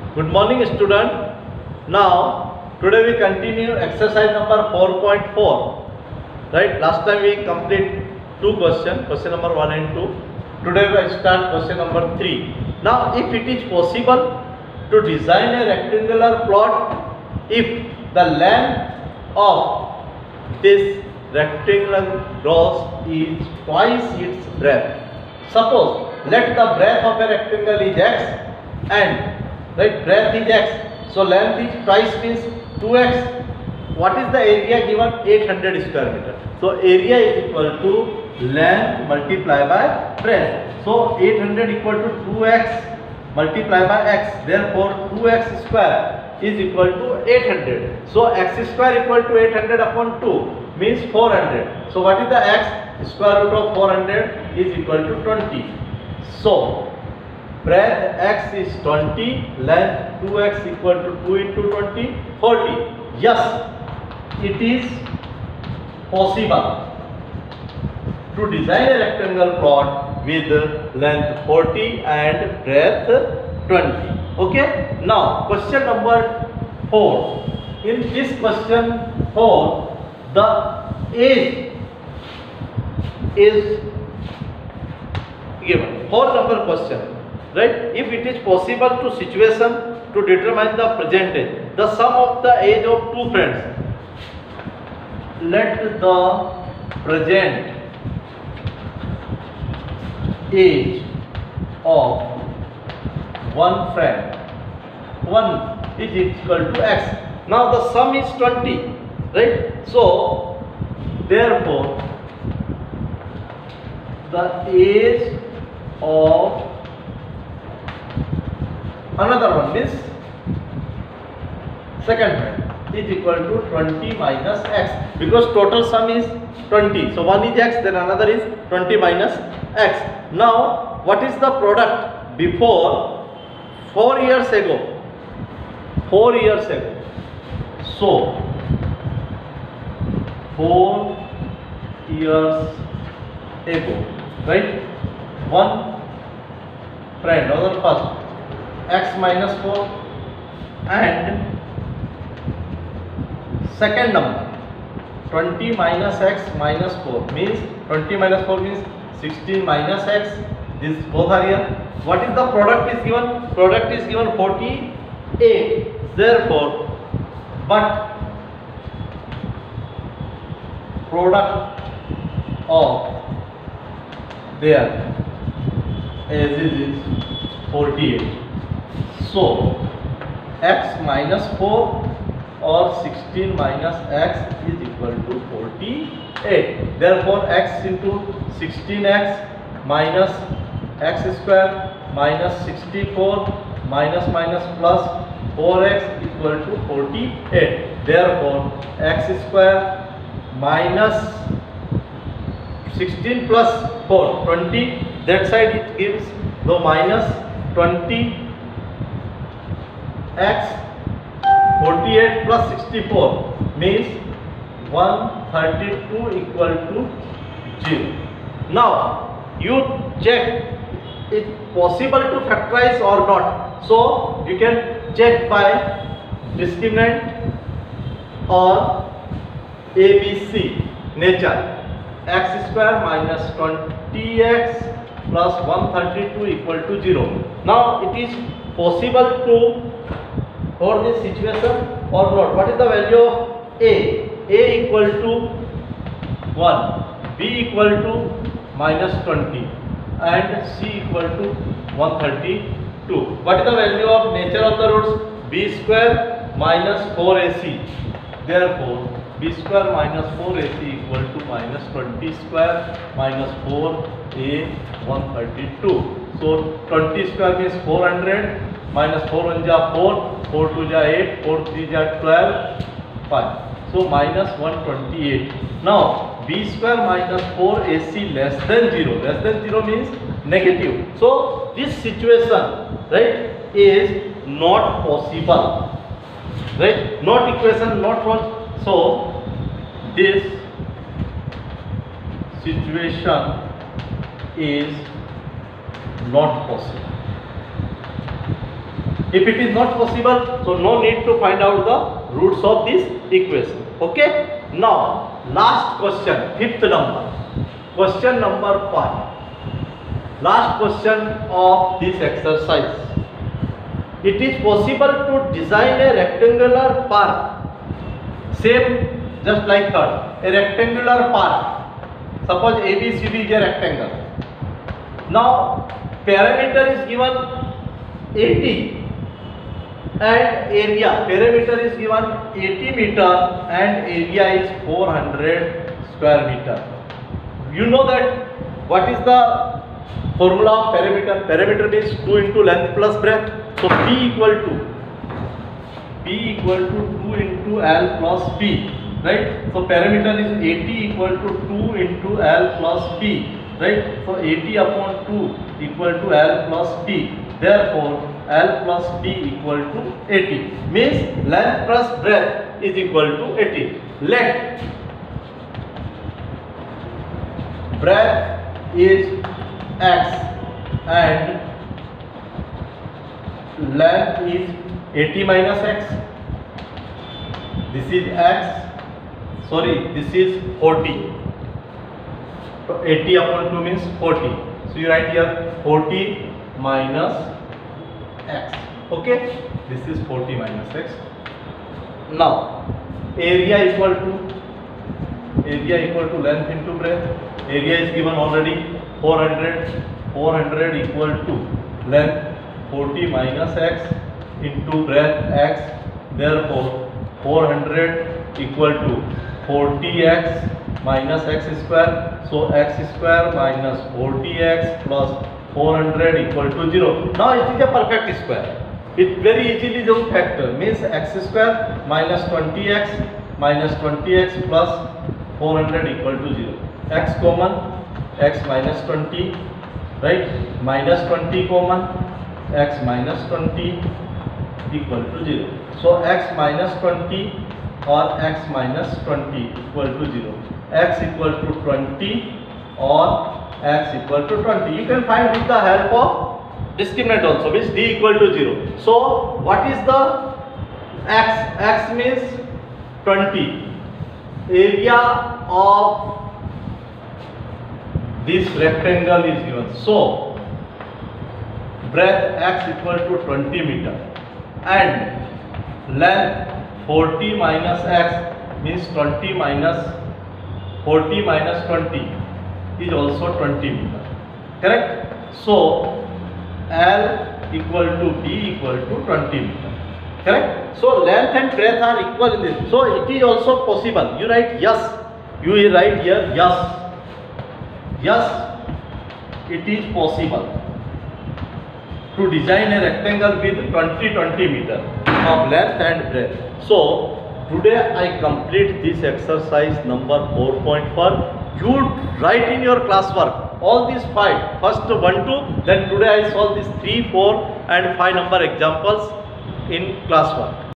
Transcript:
Good morning, student. Now, today we continue exercise number 4.4. Right? Last time we complete two questions, question number 1 and 2. Today we start question number 3. Now, if it is possible to design a rectangular plot, if the length of this rectangular cross is twice its breadth. Suppose let the breadth of a rectangle is x and right breadth is x, so length is twice means 2x. What is the area given? 800 square meter. So area is equal to length multiplied by breadth. So 800 equal to 2x multiplied by x. Therefore 2x square is equal to 800. So x square equal to 800 upon 2 means 400. So what is the x? Square root of 400 is equal to 20. So breadth x is 20, length 2x equal to 2 into 20, 40. Yes, it is possible to design a rectangle plot with length 40 and breadth 20. Okay. Now question number 4. In this question 4, the age is given. 4 number question, right? If it is possible to situation to determine the present age, the sum of the age of two friends. Let the present age of one friend 1 is equal to x. Now the sum is 20, right? So therefore the age of another one means second friend is equal to 20 minus x, because total sum is 20. So one is x, then another is 20 minus x. Now what is the product before 4 years ago? 4 years ago. So 4 years ago, right? One friend, other first x minus 4 and second number 20 minus x minus 4 means 20 minus 4 means 16 minus x. These both are here. What is the product is given? Product is given 48. Therefore, but product of their ages is 48. So x minus 4 or 16 minus x is equal to 48. Therefore x into 16x minus x square minus 64 minus minus plus 4x equal to 48. Therefore x square minus 16 plus 4, 20. That side it gives the minus 20 x 48 plus 64 means 132 equal to 0. Now you check it possible to factorize or not. So you can check by discriminant or ABC nature. X square minus 20x plus 132 equal to 0. Now it is possible to for this situation or not. What is the value of A? A equal to 1, B equal to minus 20 and C equal to 132. What is the value of nature of the roots? B square minus 4AC. Therefore B square minus 4AC equal to minus 20 square minus 4A 132. So 20 square means 400 minus 4 1 ja 4, 4 2 ja 8, 4 3 ja 12, 5. So minus 128. Now B square minus 4AC less than 0. Less than 0 means negative. So this situation, right, is not possible. Right? Not equation, not false. So this situation is not possible. If it is not possible, so no need to find out the roots of this equation. Okay. Now last question, fifth number, question number 5, last question of this exercise. It is possible to design a rectangular park, same just like that, a rectangular park. Suppose ABCD is a rectangle. Now perimeter is given 80 and area, perimeter is given 80 meter and area is 400 square meter. You know that what is the formula of perimeter? Perimeter is 2 into length plus breadth. So P equal to 2 into L plus P, right? So perimeter is 80 equal to 2 into L plus P, right? So 80 upon 2 equal to L plus P. Therefore L plus P equal to 80, means length plus breadth is equal to 80. Let breadth is x and length is 80 minus x. This is x, sorry, this is 40. So 80 upon 2 means 40. So you write here 40 minus x. Okay, this is 40 minus x. Now area equal to length into breadth. Area is given already 400. 400 equal to length 40 minus x into breadth x. Therefore 400 equal to 40x minus x square. So x square minus 40x plus 400 equal to 0. Now it is a perfect square. It very easily is a factor, means x square minus 20x plus 400 equal to 0. X common, x minus 20, right? Minus 20 common, x minus 20 equal to 0. So x minus 20 or x minus 20 equal to 0. X equal to 20 or x equal to 20. You can find with the help of discriminant also, which d equal to 0. So what is the x? X means 20. Area of this rectangle is given. So breadth x equal to 20 meter and length 40 minus x means 20 minus 40 minus 20 is also 20 meter. Correct? So L equal to B equal to 20 meter. Correct? So length and breadth are equal in this. So it is also possible. You write yes. You write here yes. Yes, it is possible to design a rectangle with 20 meter of length and breadth. So today I complete this exercise number 4.4. You write in your classwork all these 5. First 1, 2, then today I solve these 3, 4 and 5 number examples in classwork.